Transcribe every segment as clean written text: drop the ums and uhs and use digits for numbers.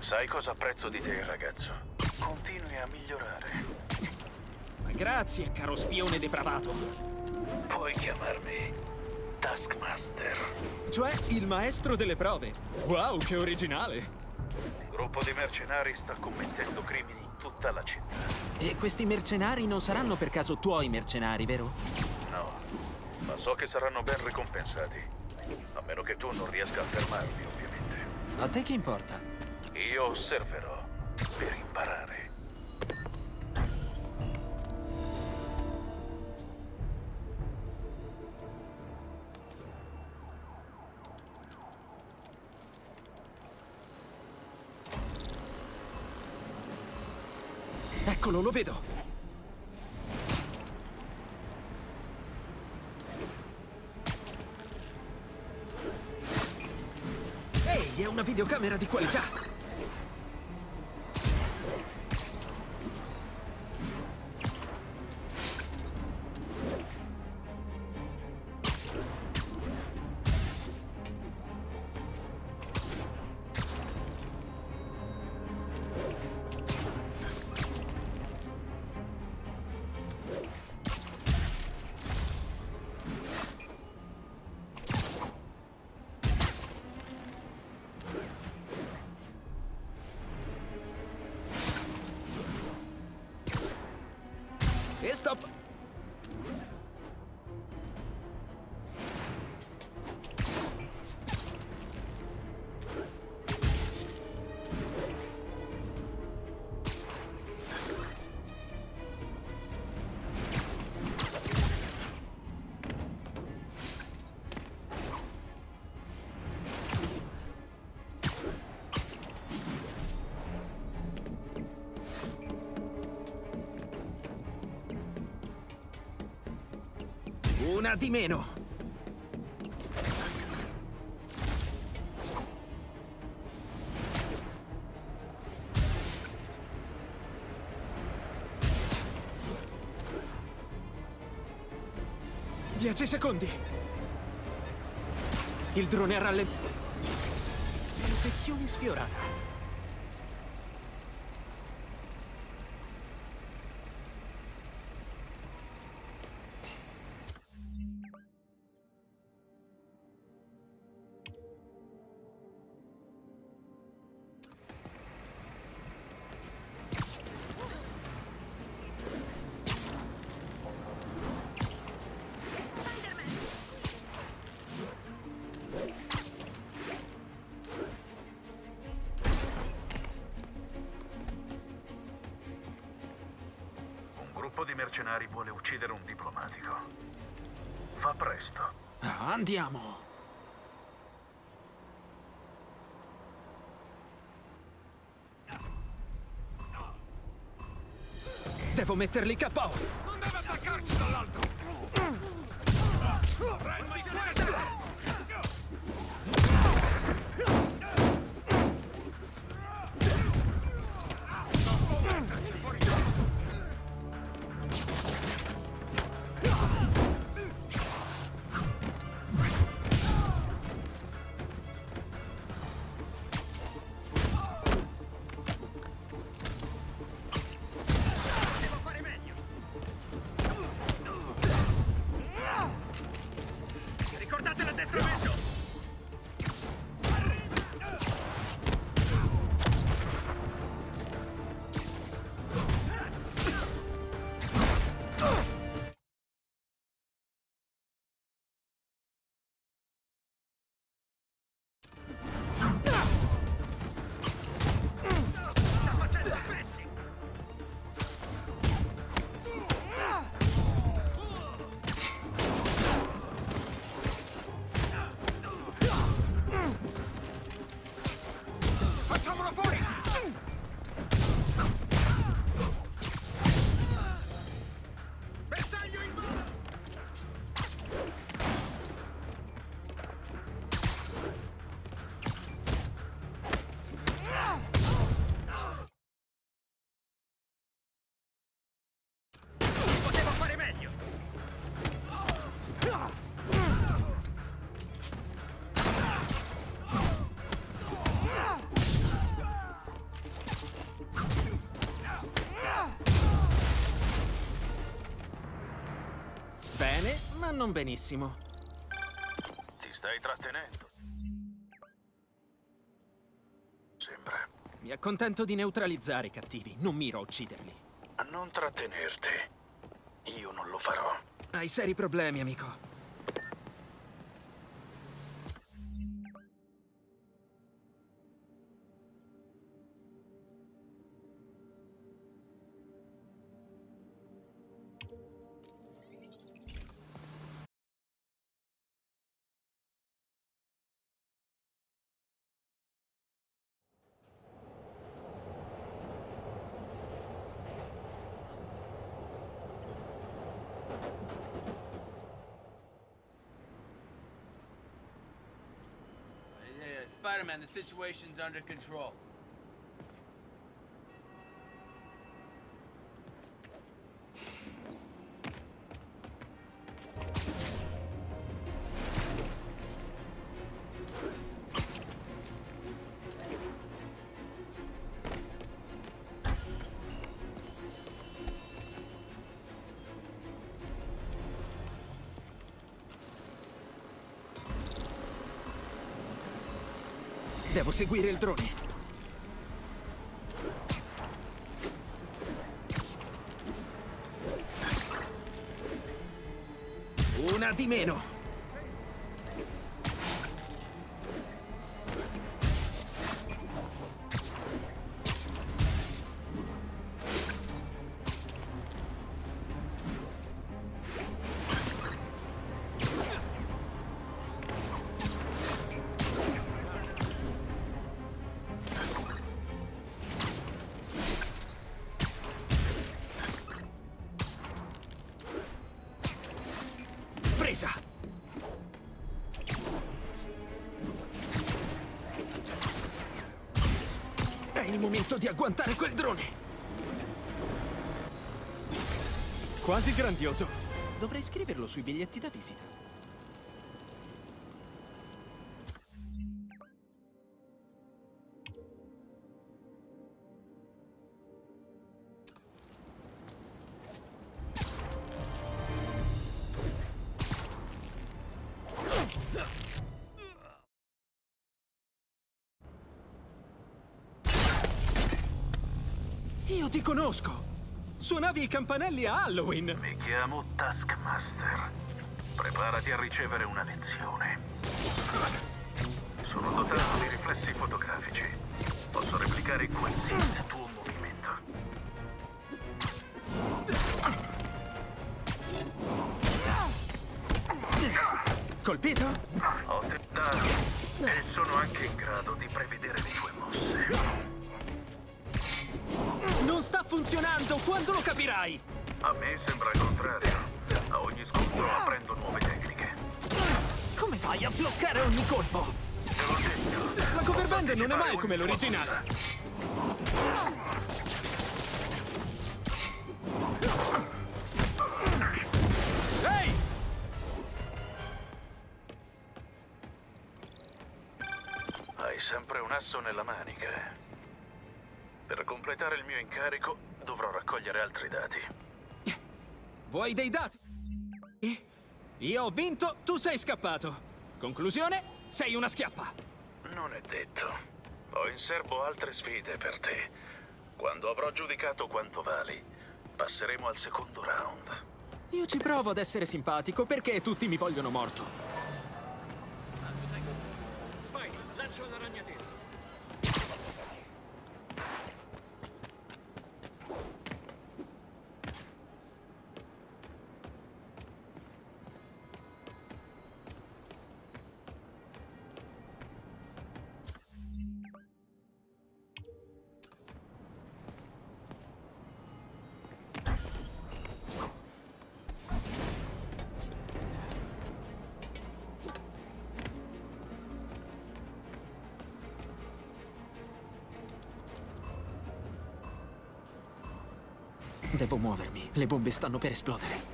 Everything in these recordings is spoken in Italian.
Sai cosa apprezzo di te, ragazzo? Continui a migliorare. Grazie, caro spione depravato. Puoi chiamarmi Taskmaster. Cioè, il maestro delle prove. Wow, che originale. Un gruppo di mercenari sta commettendo crimini in tutta la città. E questi mercenari non saranno per caso tuoi mercenari, vero? No, ma so che saranno ben ricompensati. A meno che tu non riesca a fermarli, ovviamente. A te che importa? Io osserverò per imparare. Eccolo, lo vedo. Ehi, è una videocamera di qualità. E stop! Una di meno. Dieci secondi. Il drone a infezione sfiorata. Un gruppo di mercenari vuole uccidere un diplomatico. Fa presto. Andiamo. Devo metterli KO. Non deve attaccarci dall'alto! Prendi questo! ma non benissimo. Ti stai trattenendo. Sembra. Mi accontento di neutralizzare i cattivi, non miro a ucciderli. Non trattenerti. Io non lo farò. Hai seri problemi, amico. Spider-Man, the situation's under control. Devo seguire il drone. Una di meno. Presa! È il momento di agguantare quel drone! Quasi grandioso! Dovrei scriverlo sui biglietti da visita. Io ti conosco! Suonavi i campanelli a Halloween! Mi chiamo Taskmaster. Preparati a ricevere una lezione. Sono dotato di riflessi fotografici. Posso replicare qualsiasi tuo movimento. Colpito? Ho tentato e sono anche in grado di prevedere le tue mosse. Non sta funzionando! Quando lo capirai? A me sembra il contrario. A ogni scontro apprendo nuove tecniche. Come fai a bloccare ogni colpo? Te l'ho detto. La cover band non è mai come l'originale. Ehi! Hai sempre un asso nella manica. Per completare il mio incarico dovrò raccogliere altri dati. Vuoi dei dati? Io ho vinto, tu sei scappato. Conclusione? Sei una schiappa. Non è detto. Ho in serbo altre sfide per te. Quando avrò giudicato quanto vali, passeremo al secondo round. Io ci provo ad essere simpatico perché tutti mi vogliono morto. Spike, lancio la ragnatela. Devo muovermi, le bombe stanno per esplodere.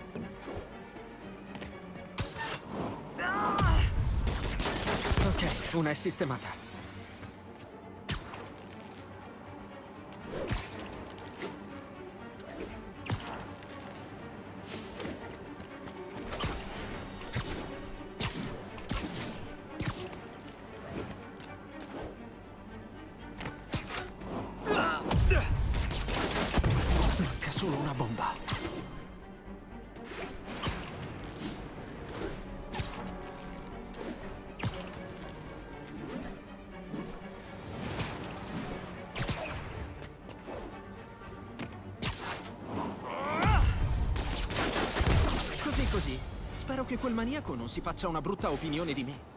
Ok, Una è sistemata. Manca solo una bomba. Così. Spero che quel maniaco non si faccia una brutta opinione di me.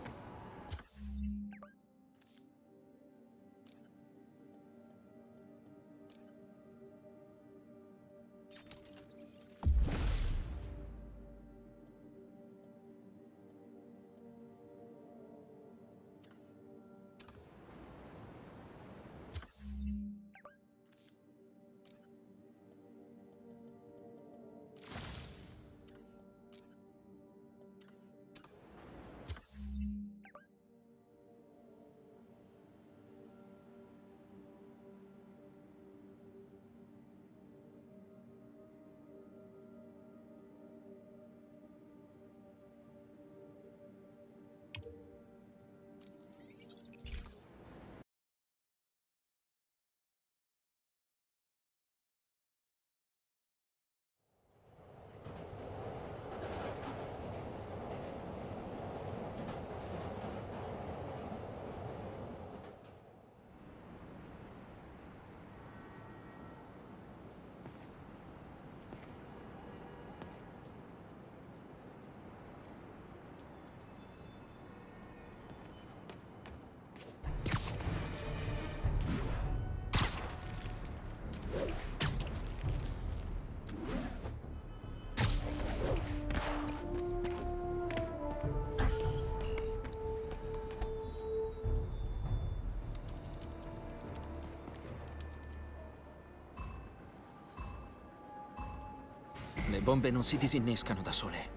Le bombe non si disinnescano da sole.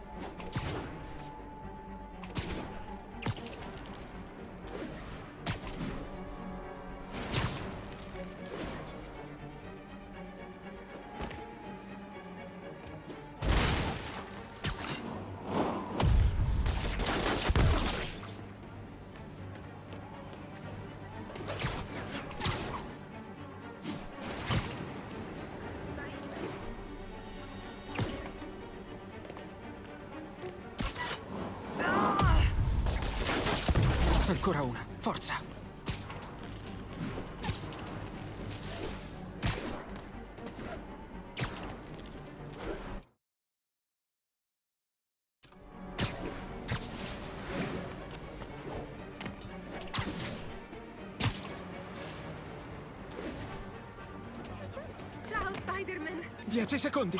Ancora una, forza! Ciao, Spider-Man! 10 secondi!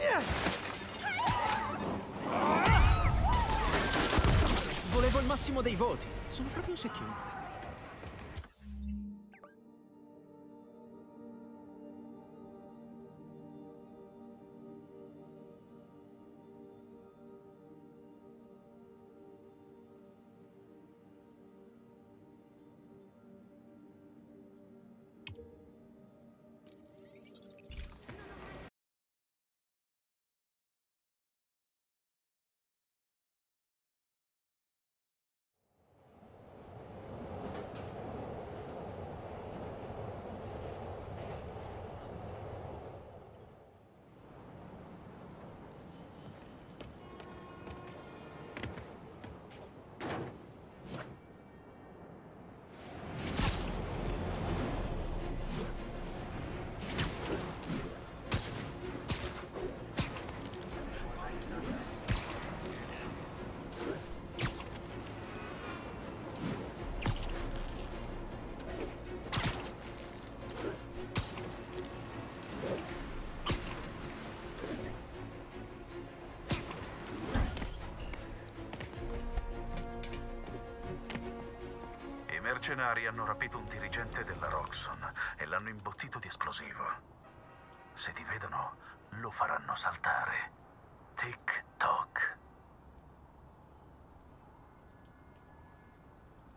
Volevo il massimo dei voti. Sono proprio un secchione. I mercenari hanno rapito un dirigente della Roxxon e l'hanno imbottito di esplosivo. Se ti vedono, lo faranno saltare. Tic-toc.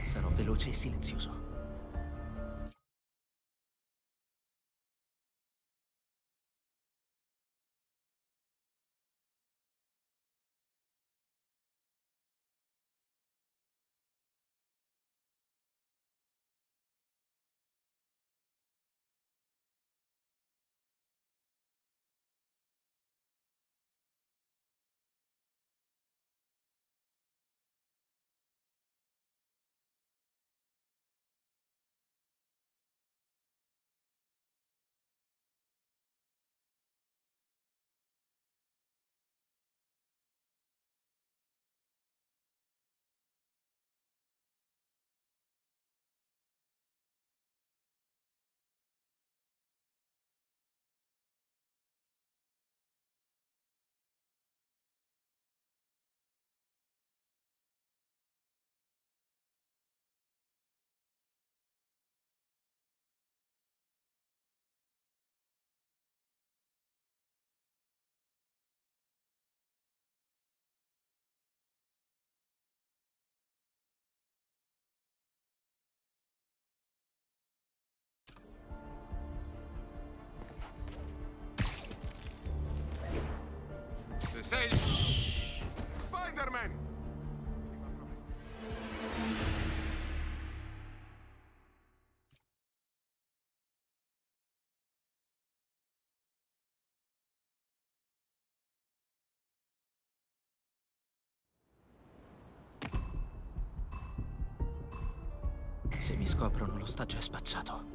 Sarò veloce e silenzioso. Se sei... Spider-Man! Se mi scoprono, l'ostaggio è spacciato.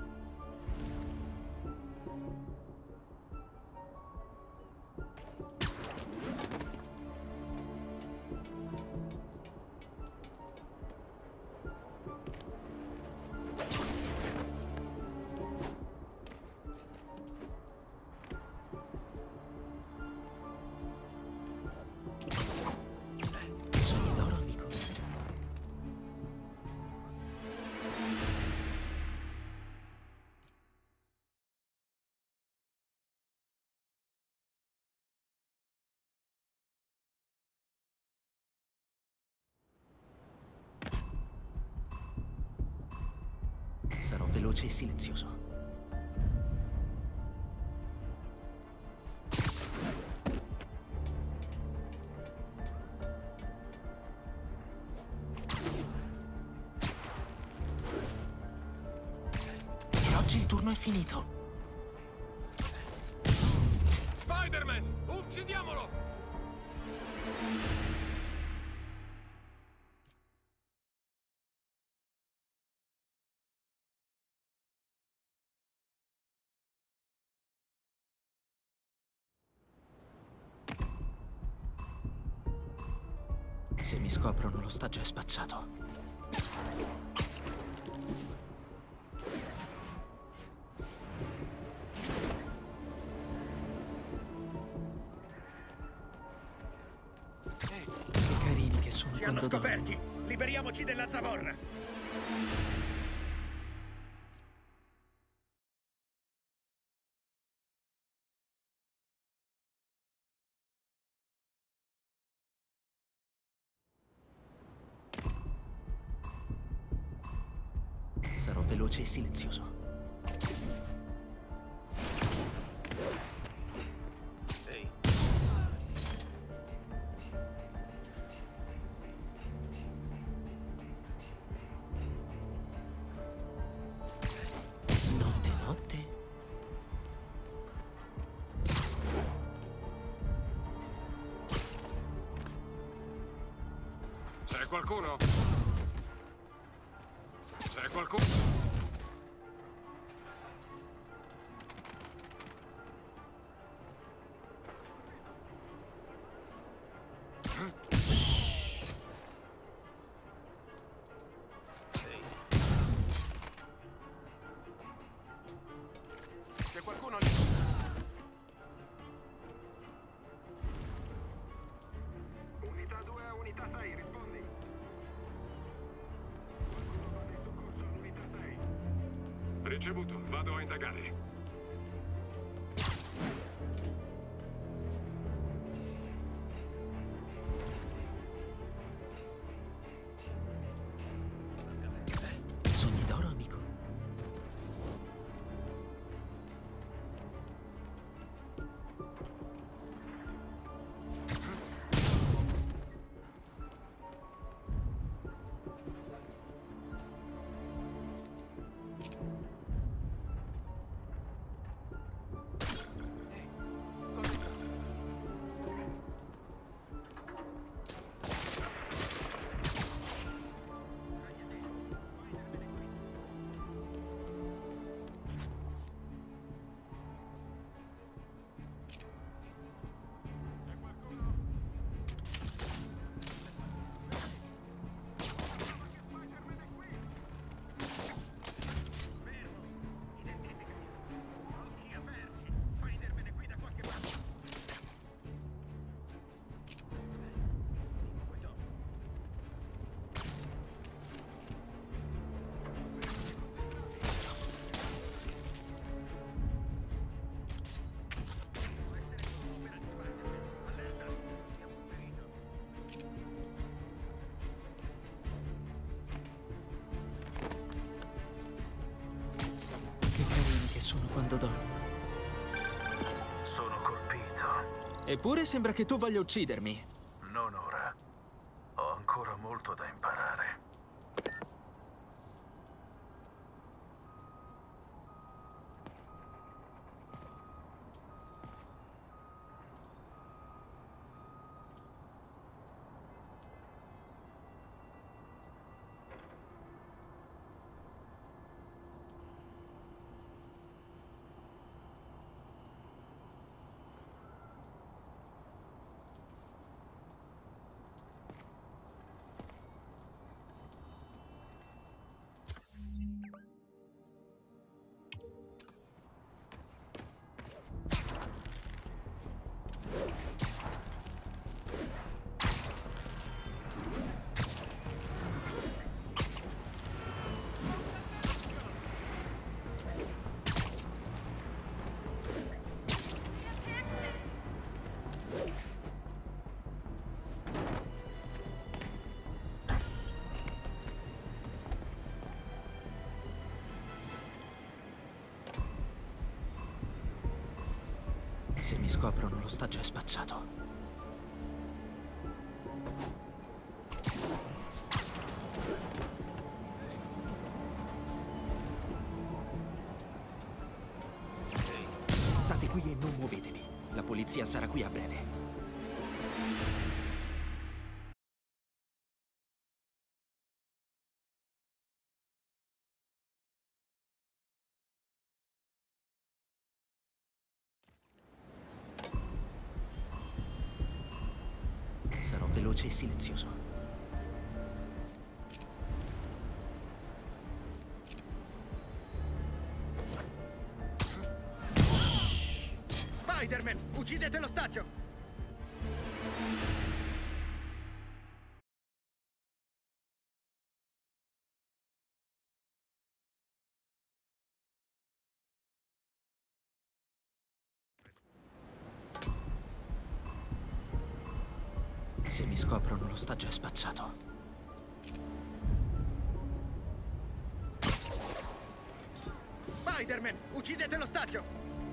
Sogni d'oro, amico. Sarò veloce e silenzioso. E oggi il turno è finito. Spider-Man! Uccidiamolo! Se mi scoprono, l'ostaggio è spacciato. Che carini che sono Ci hanno quando dormo. scoperti! Liberiamoci della zavorra! Sarò veloce e silenzioso. Ehi, Notte, notte. C'è qualcuno? C'è qualcuno? C'è qualcuno lì? unità 2 a unità 6, rispondi. Soccorso all'unità 6. Ricevuto, vado a indagare. quando dormo. Sono colpito. Eppure sembra che tu voglia uccidermi. Non ora. Ho ancora molto da imparare. Se mi scoprono, l'ostaggio è spacciato. State qui e non muovetevi. La polizia sarà qui a breve. Sarò veloce e silenzioso. Spider-Man, uccidete l'ostaggio! Se mi scoprono, l'ostaggio è spacciato. Spider-Man, uccidete l'ostaggio!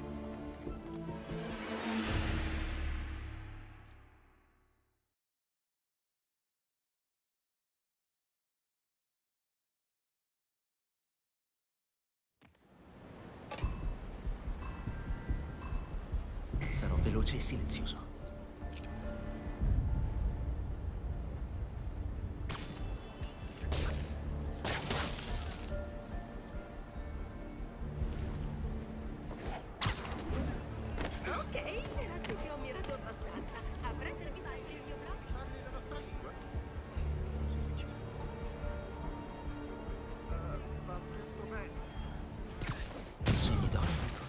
Sarò veloce e silenzioso. Sogni d'oro.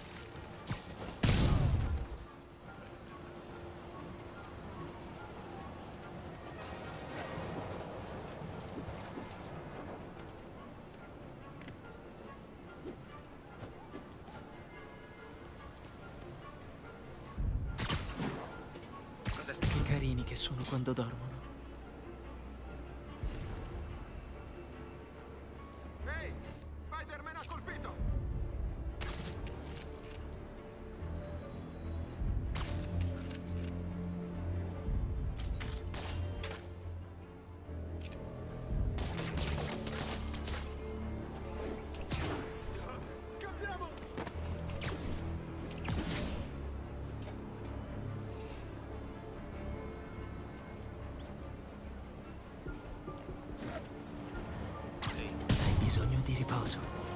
Che carini che sono quando dormono. Ehi, Spider-Man ha colpito! Scambiamo! Hai bisogno di riposo.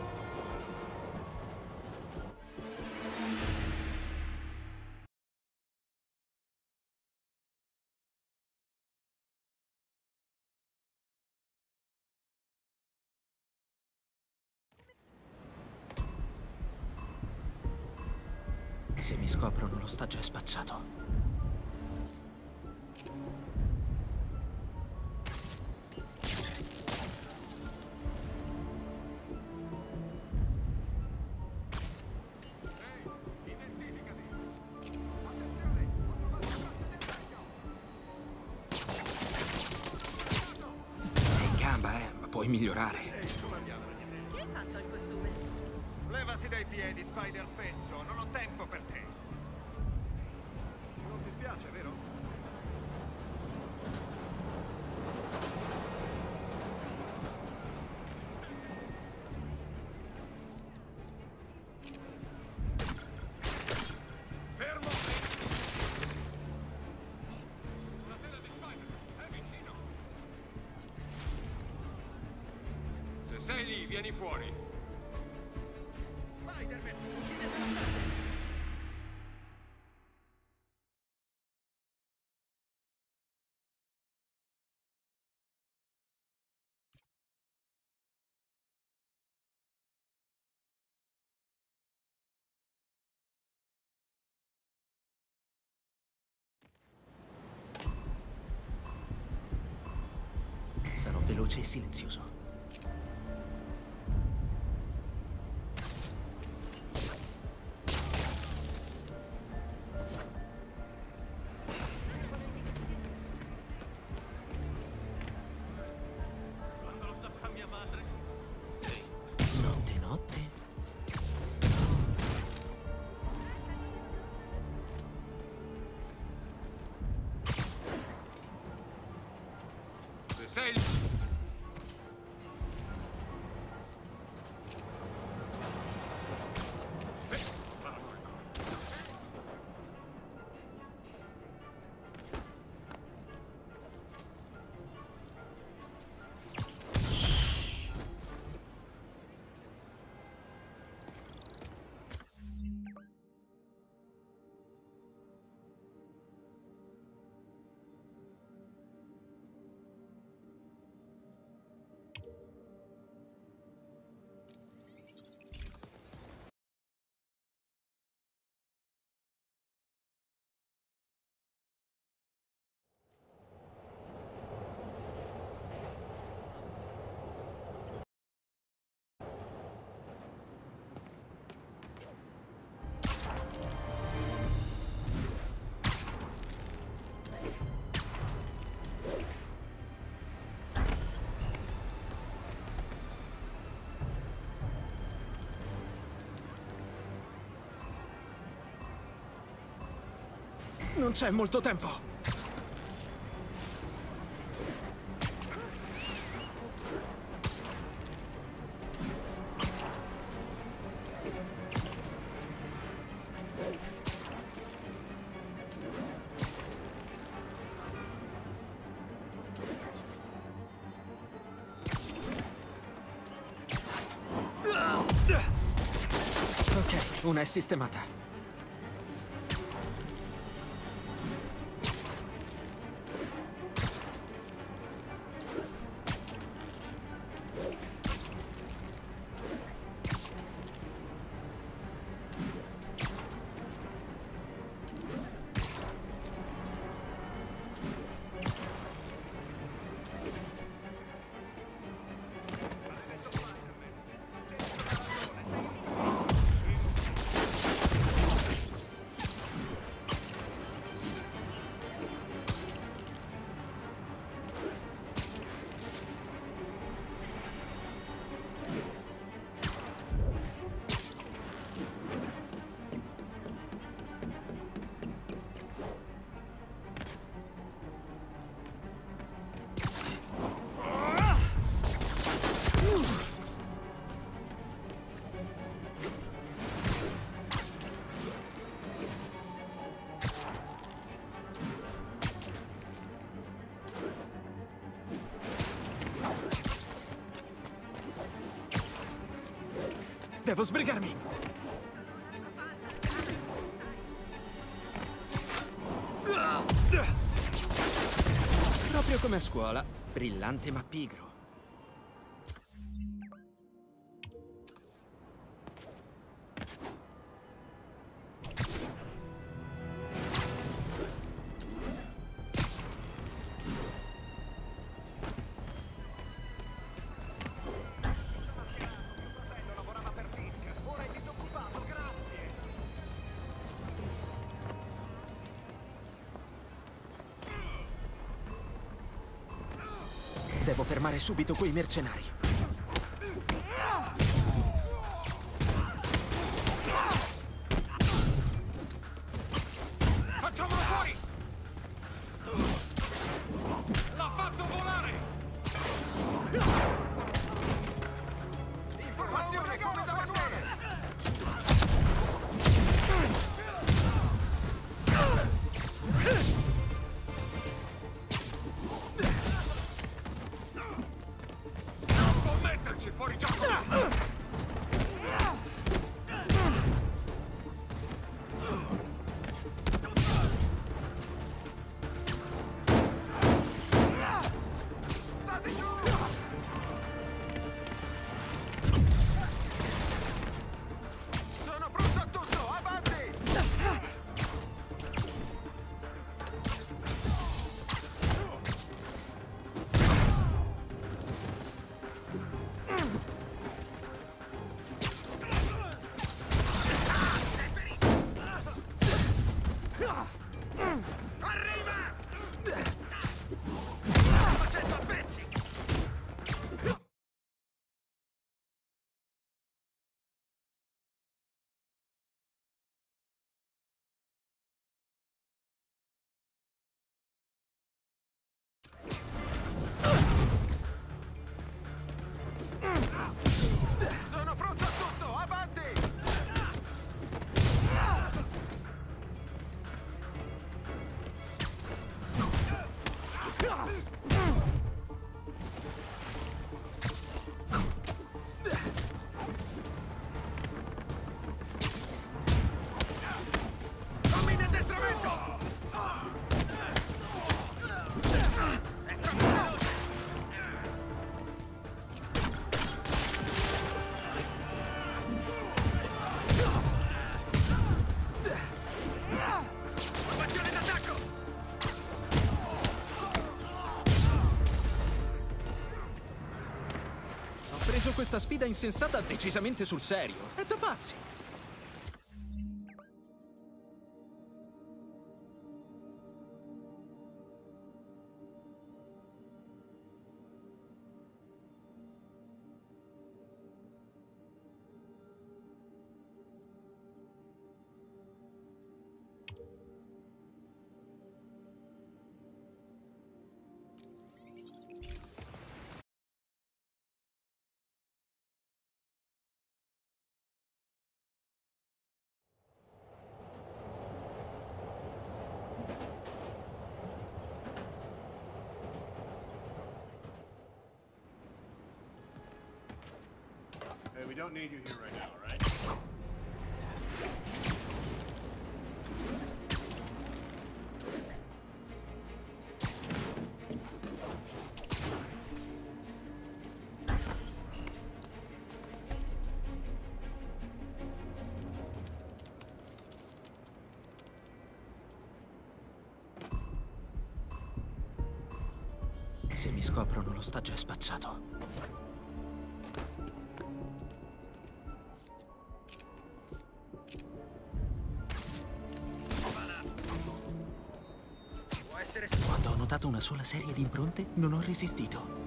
Se mi scoprono, l'ostaggio è spacciato. Sei in gamba, ma puoi migliorare. Che hai fatto al costume? Levati dai piedi, Spider fesso. Non ho tempo per te. Non ti spiace, vero? Fermo! La tela di Spider è vicino! Se sei lì, vieni fuori! Spider-Man, uccidete la strada! Sarò veloce e silenzioso. Quando lo saprà mia madre. Notte notte. Se sei lì... Paranoico. Non c'è molto tempo. Ok, una è sistemata. Devo sbrigarmi! Proprio come a scuola, brillante ma pigro. Devo fermare subito quei mercenari. volare! Informazione, come da manuale! Non può metterci fuori gioco! Sono pronto a tutto, avanti! Arriva! Facendo a pezzi! Sono pronto a tutto, avanti! Fammi in addestramento! È troppo veloce! Formazione d'attacco! Ho preso questa sfida insensata decisamente sul serio. È da pazzi. Hey, we don't need you here right now, all right? Se mi scoprono, lo stagio è spacciato. Può essere Quando ho notato una sola serie di impronte, non ho resistito.